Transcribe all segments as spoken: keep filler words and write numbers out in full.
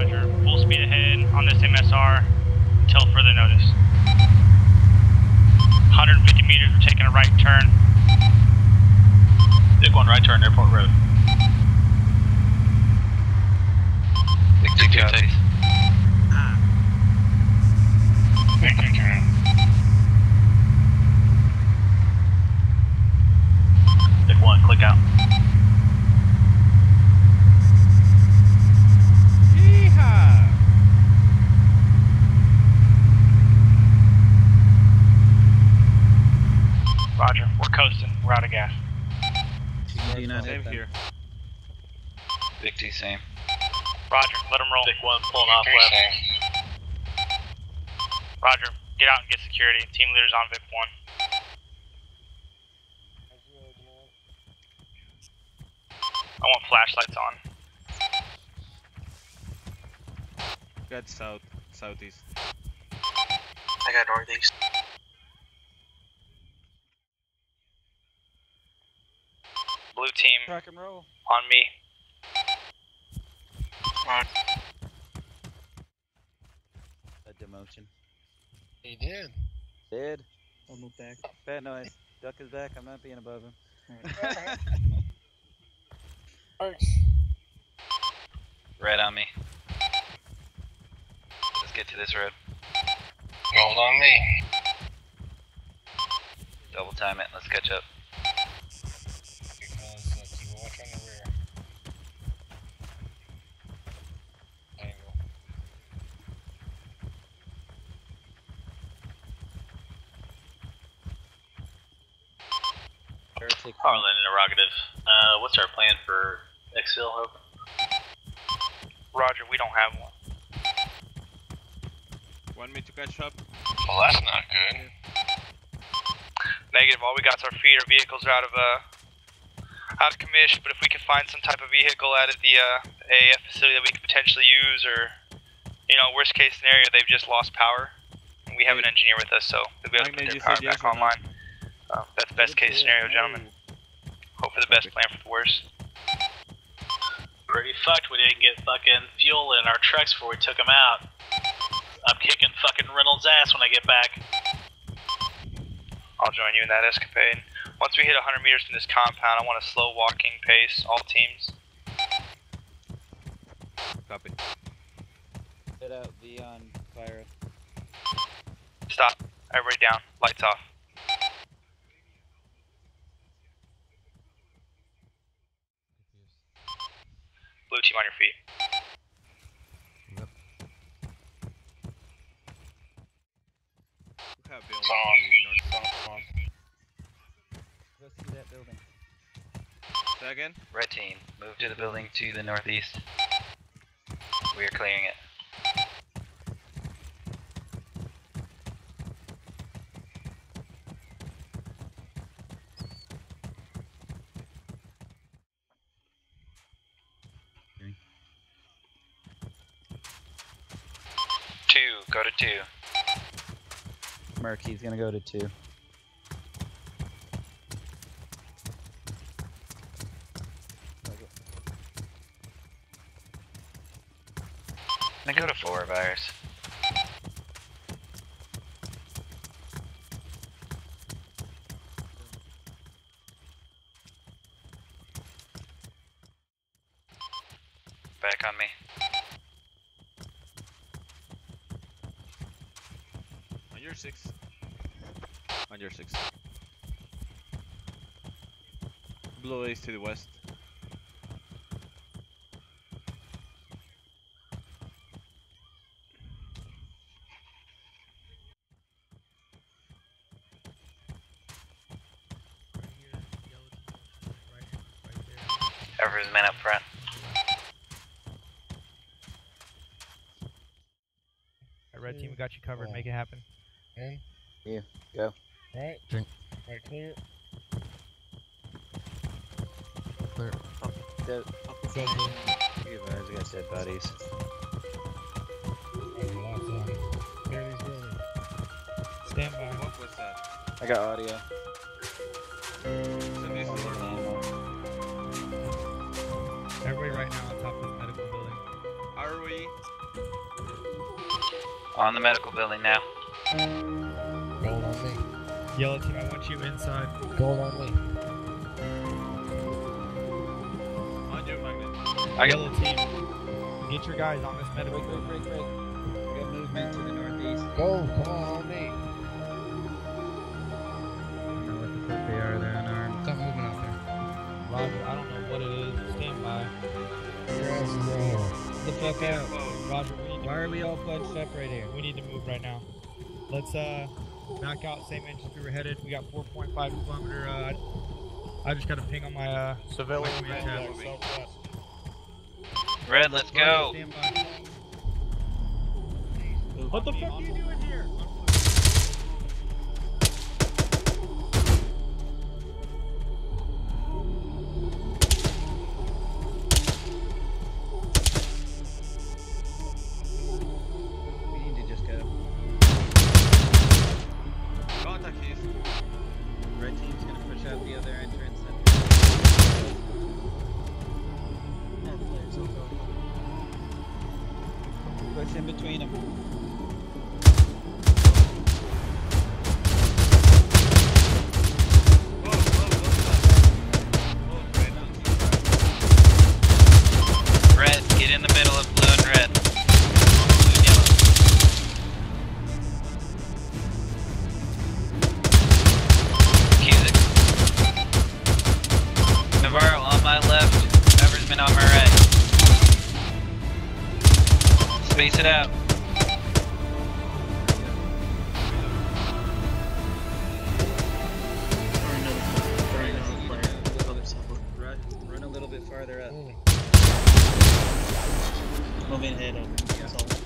Roger. Full speed ahead on this M S R until further notice. one hundred fifty meters, we're taking a right turn. Take one right turn, Airport Road. Big two taste. Ah. Big two turn. Take one, click out. Yeehaw! Roger, we're coasting, we're out of gas. Do not same here. Big two same. Roger, let them roll. Take one, pulling off Three left. same. Roger, get out and get security. Team leaders on V I P one. I want flashlights on. Got south, southeast. I got northeast. Blue team Rock and roll. on me. A demotion. He did. Did. I'll move back. Bad noise. Duck is back. I'm not being above him. Alright. Red on me. Let's get to this road. Roll on me. Double time it. Let's catch up. Because uh, keep watch on the rear. Angle. Harlan, interrogative. Uh, what's our plan for exfil, Hope? Roger, we don't have one. Want me to catch up? Well, that's not good. Negative, all we got is our feet. Our vehicles are out of uh, out of commission, but if we could find some type of vehicle out of the uh, A A F facility that we could potentially use, or, you know, worst case scenario, they've just lost power. We have an engineer with us, so they'll be able to put their power back online. Uh, that's best case scenario, gentlemen. Hope for the best, plan for the worst. Pretty fucked we didn't get fucking fuel in our trucks before we took them out. I'm kicking fucking Reynolds' ass when I get back. I'll join you in that escapade. Once we hit one hundred meters from this compound, I want a slow walking pace, all teams. Copy. Hit out V on fire. Stop. Everybody down. Lights off. Blue team on your feet. Yep. We have building Come on. north. Go see that building. Say again? Red team, move to the building to the northeast. We are clearing it. Two, go to two. Murky's gonna go to two. Then go to four, virus. Back on me. On your six. On your six. Blue Ace to the west. Ever's men up front. Red team, we got you covered. Make it happen. In. Yeah, go. Right. Drink. Right, clear. Clear. Oh, the, you guys got dead bodies. Clear these buildings. Stand by. What was that? I got audio. So these are Everybody right now on top of the medical building. I Are we? On the medical building now. Gold on me. Yellow team, I want you inside. Gold on me. On you, Magnet. I got Yellow team, get your guys on this medical. Break, break, break, break. We got movement to the northeast. Gold, come on, on me. I don't know what the fuck they are. They're unarmed. Stop moving out there. Roger, I don't know what it is. Stand by. Grass is low. The fuck out. Roger, we need to Why are we all pledged separate here? We need to move right now. Let's uh knock out same engines we were headed. We got four point five kilometer. Uh, I just got a ping on my uh Civilian my red, tab. southwest. Red, let's go. Stand by. What the fuck are you doing here? We need to just go. Contact keys. Red team's gonna push out the other entrance. Push in between them. Whoa, whoa, whoa, whoa. Red, get in the middle of blue and red. Blue and yellow. Cusick. Navarro on my left. Eversman on my right. Space it out. Run, run a little bit farther up. Moving ahead over. That's all.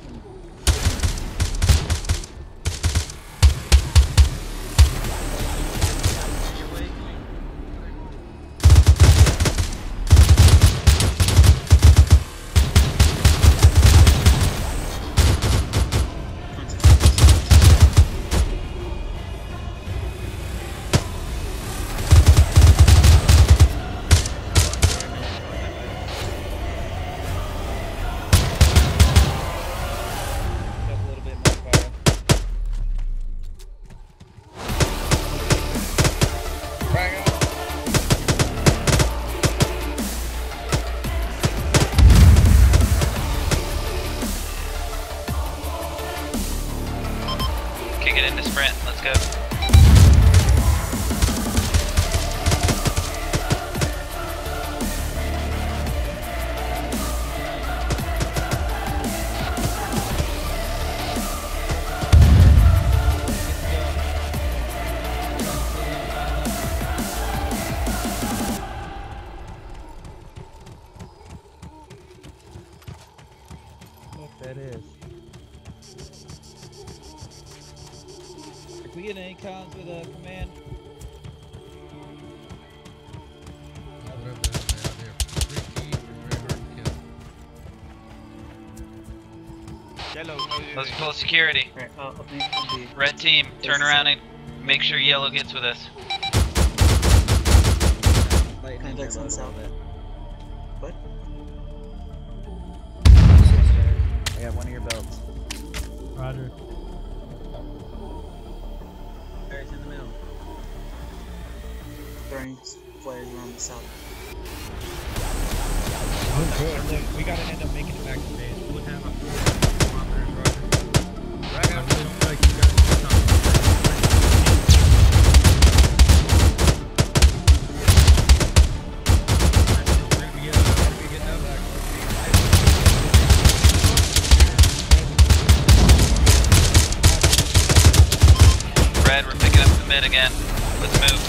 Up a little bit more far. Bang up. Kick it into sprint. Let's go. What that is. If we get any cons with a command, Whatever the hell they are there. Three keys are very hard to kill. Yellow, what are you Let's doing? pull security. Right, uh, opening on the Red team, turn around and make sure yellow gets with us. lighten Contacts your on load a south. little bit. What? I got one of your belts. Roger. Barry's in the middle. Throwing flares around the south. Okay. Look, we gotta end up making it back to base. We'll have about four kilometers, Roger. I really don't feel like you guys can stop. Where do we get, uh, where do we get that back? Red, we're picking up the mid again. Let's move.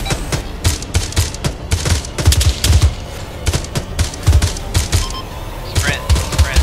Sprint, sprint.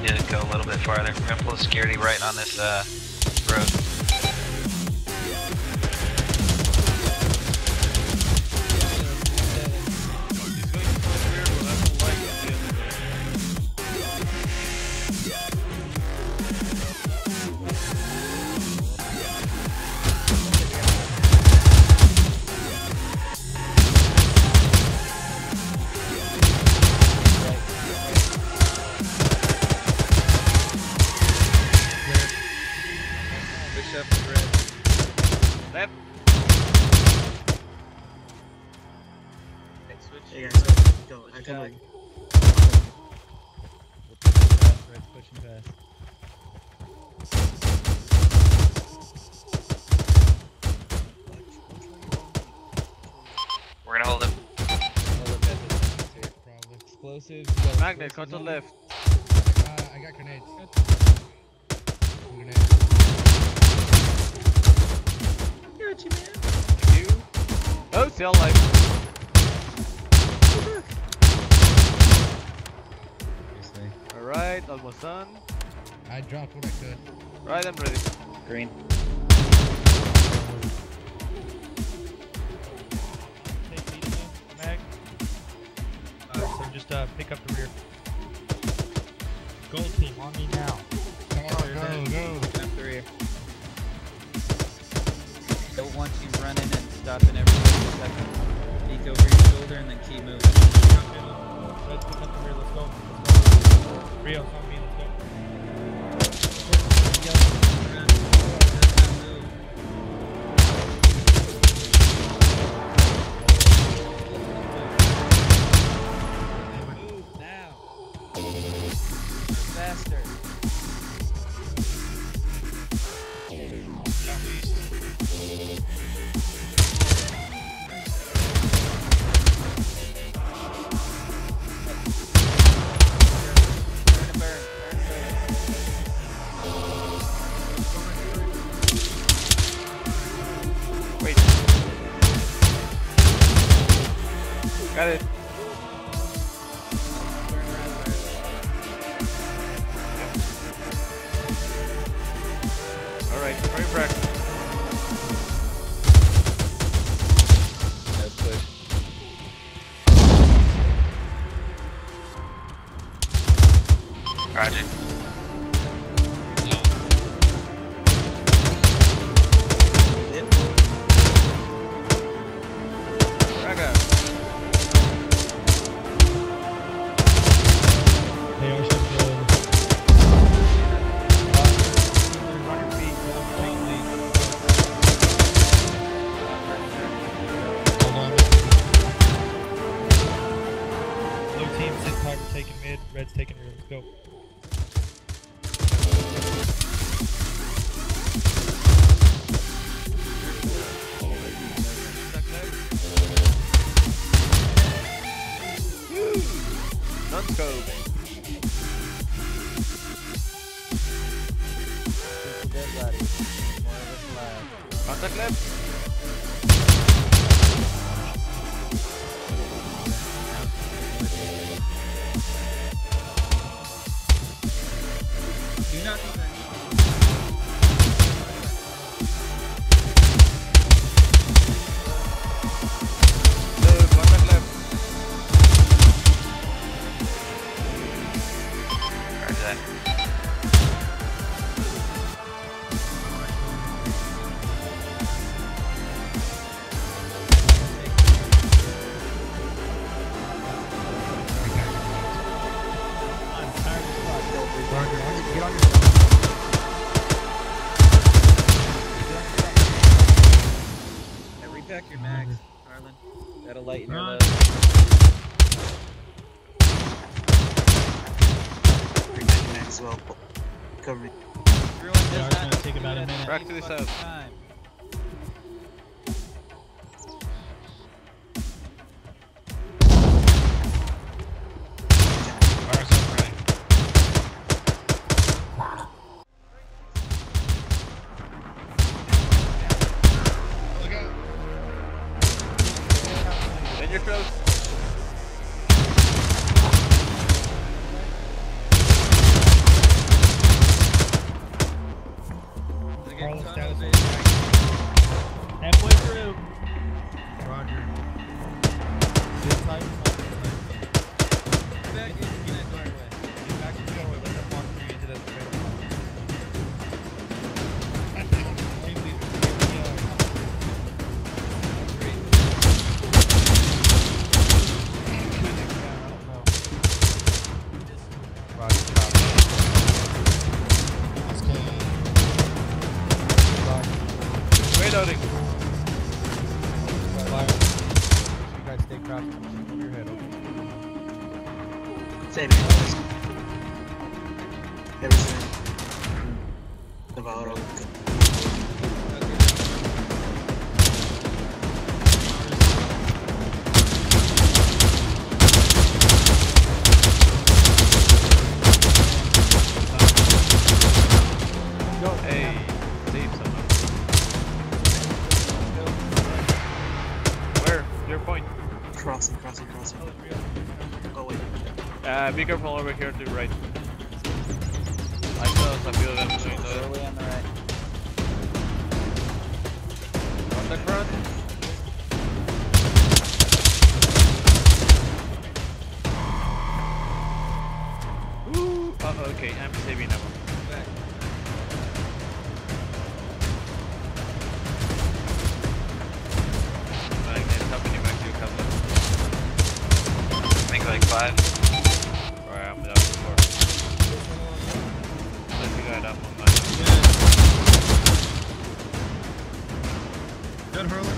need to go a little bit farther. We're gonna pull security right on this uh, road. Hey guys, go. I come over. Red's pushing fast. We're gonna hold it. Probably explosives. you got Magnet, explosives go to on the it? left. Uh, I got grenades. Grenades. Got you, man. You. Oh, still alive. Alright, almost done. I dropped what I could. Right, I'm ready. Green. Take lead again, Mag. Uh, so just uh, pick up the rear. Gold team, on me now. Come on, go, go. Picking up the rear. Don't want you running and stopping every thirty seconds. Peek over your shoulder and then keep moving. Red's pick up the rear, let's go. Let's go. Rio's on me, let's go. Move now. Faster. Burn and burn. Burn and burn. Wait. Got it. Alright, very back. No push. Roger. Back up. Hey, I should go. On your feet, take lead. Hold on. Blue team, sit tight, we're taking mid. Red's taking rear, let's go. Non-scope. Dead body. More of us alive. Contact left. Do not do that. No, contact left. Roger that. I'm tired of this. Roger, Roger, get on your Yeah, repack your mags, Harlan. That'll lighten your Run. load. Repack your as well. Cover me. Everyone does Yeah, it's not gonna take do about a that minute. Back any to the fucking south. time. Fire's up, right? Look out. Then you're close. Navarro. Hey, save someone. Where? Your point. Crossing, crossing, crossing. Oh wait. Uh, be careful over here to the right. I saw some people that doing the Early on the right. contact front. Ooh, uh, okay, I'm saving that one. Like, it's happening back to your couple. I think like five. Alright, I'm down to four. Let's go up on my. Good, Hurler.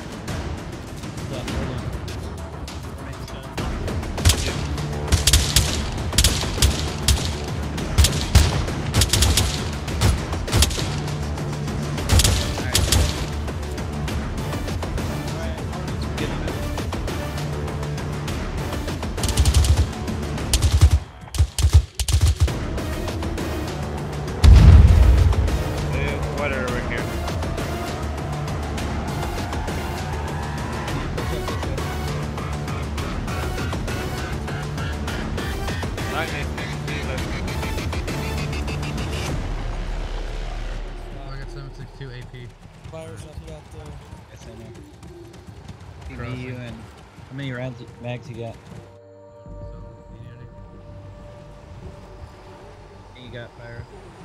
Water over here. Magnet, Oh, I got seven six two A P. Virus, I got the. Yes, I know. Give me you and how many rounds, mags you got? You got fire.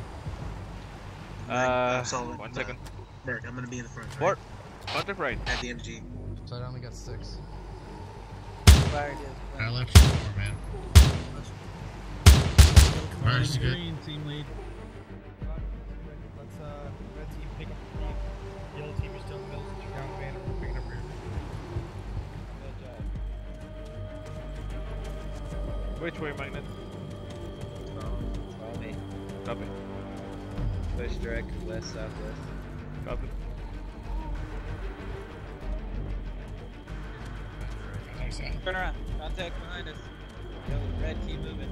Uh, solid. one second. Merc, I'm gonna be in the front. Four. Right? Contact right. At the M G. So I only got six. Fire I left you four, man. Fire's good. Green team lead. Let's uh, red team pick up the front. Yellow team is still in the middle. So down the van and we're picking up rear. Which way, Magnet? Follow me. Copy. Push direct west southwest. Copy. Turn around. Contact behind us. Yellow, red keep moving.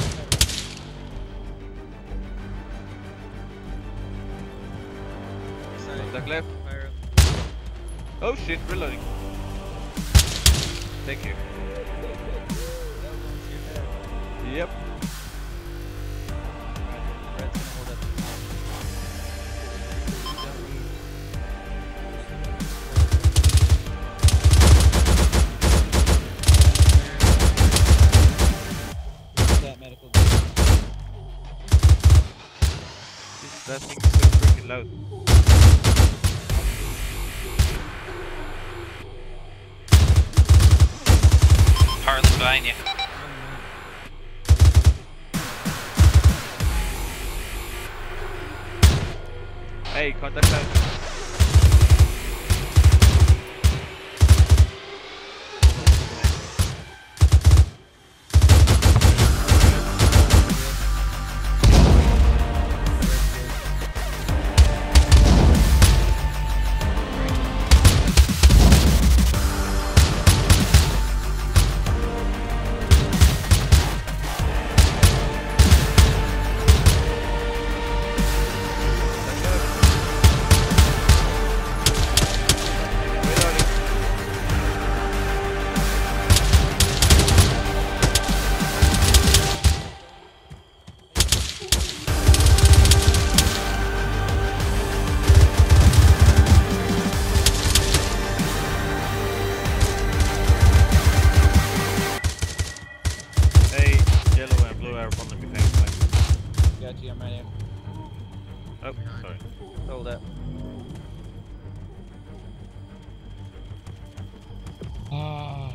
Contact left. Fire. Oh shit, reloading. Thank you. Yep. Red's gonna hold up. That medical. That thing is so freaking loud. Harlan behind you. Hey, contact out. Got you, I'm right here. Oh, sorry. Hold up. Ah.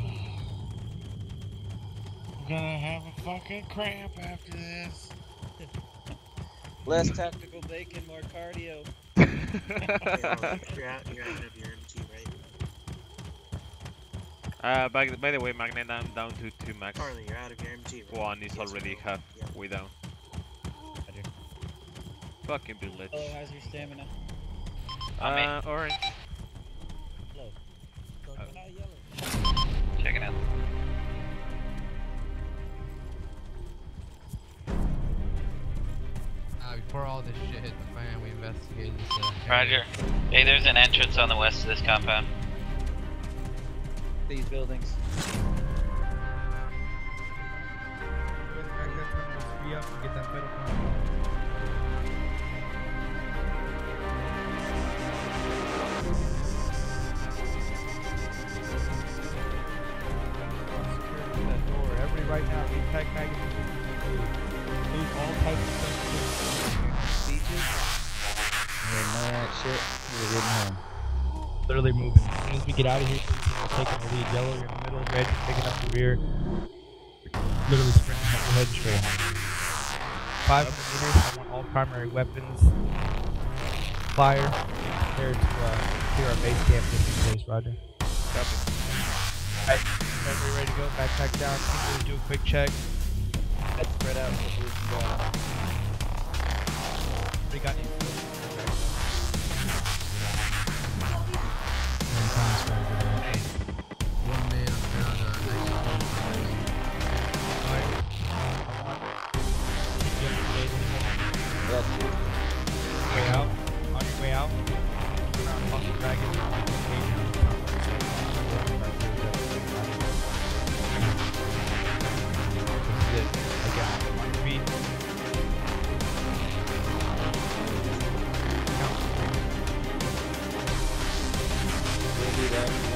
I'm gonna have a fucking cramp after this. Less tactical bacon, more cardio. Hey, well, you're out, you're out of your M G, right? Uh, by, by the way, Magnet, I'm down to two max. Harley, you're out of your M G, right? One is Yes, already you half Yeah. way down. Fucking bitch. Oh, how's your stamina? On me. Uh, orange. Low. Oh. But not yellow. Check it out. Uh, before all this shit hit the fan, we investigated this. Uh, Roger. Hey, there's an entrance on the west of this compound. These buildings. Free up and get that metal compound. That door. Everybody right now, impact magazine. Lose all types of stuff. Beaches? Yeah, know that shit. We didn't know. Literally moving. As soon as we get out of here, we're taking the lead. Yellow, you're in the middle. Red, you're picking up the rear. Literally sprinting up the head straight. five hundred meters. I want all primary weapons. Fire. There to uh, clear our base camp just in case, Roger. Copy. Alright, everybody ready to go? Backpack down. Keep do a quick check. Let's spread out so we can go out. We got you. One man found uh, next to Alright. I want. Keep you up to date. That's it. Way out. On your way out. Turn around, fuck the dragon. This is it. Again, on your feet. Count. We'll do that.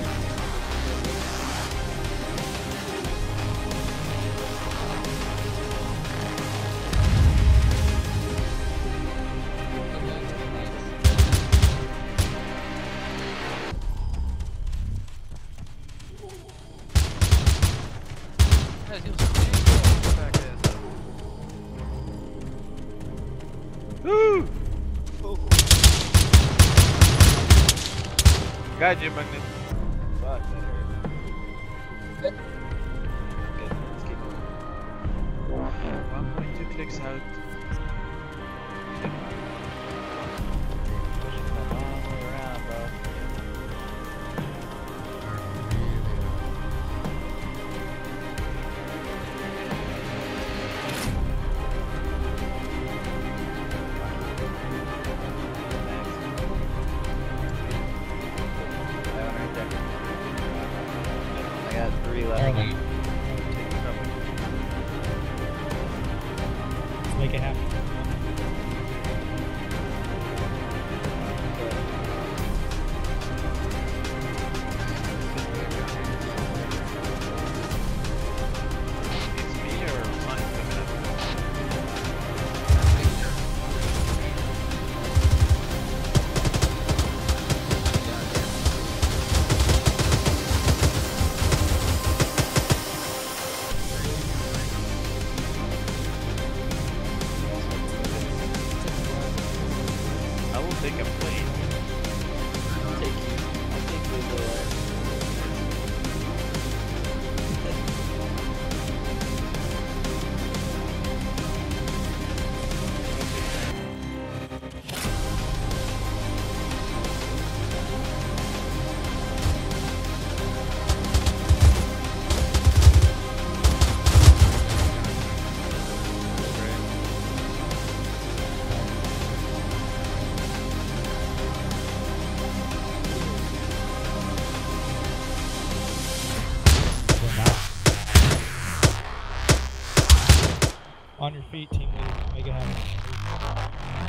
Woo! Got you, Magnus. Fuck, that hurt. Okay, let's keep going. one point two clicks out. Pushing them all the way around, bro. That one right there. I got three left. Let's make it happen. It's me or mine coming up? I will take a plane. I'll take you. I'll take you to the On your feet, team leader. Make it happen.